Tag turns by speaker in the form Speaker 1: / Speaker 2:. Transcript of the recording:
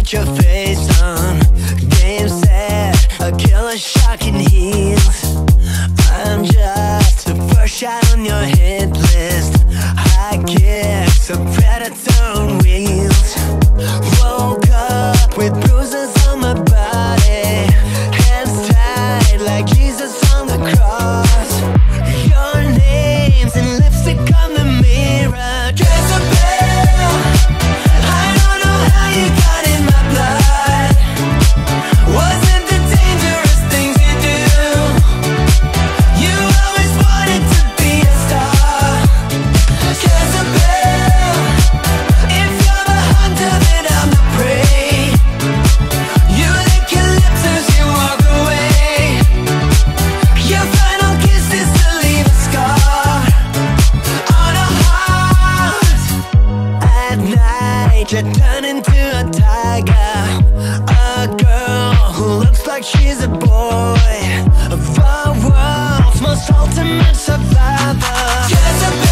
Speaker 1: put your face on. Game set, a killer shock in heels. I'm just the first shot on your hit list. High kicks, a predator on wheels. Woke up with bruises on my body, hands tied like Jesus on the cross. Your name's in lipstick on the mirror. Jezebel, I don't know how you got in my blood. Wasn't the dangerous things you do. You always wanted to be a star. Jezebel, if you're the hunter then I'm the prey. You lick your lips as you walk away. Your final kiss is to leave a scar on a heart. At night you turn into a tiger, a girl who looks like she's a boy, of our world's most ultimate survivor. Jezebel,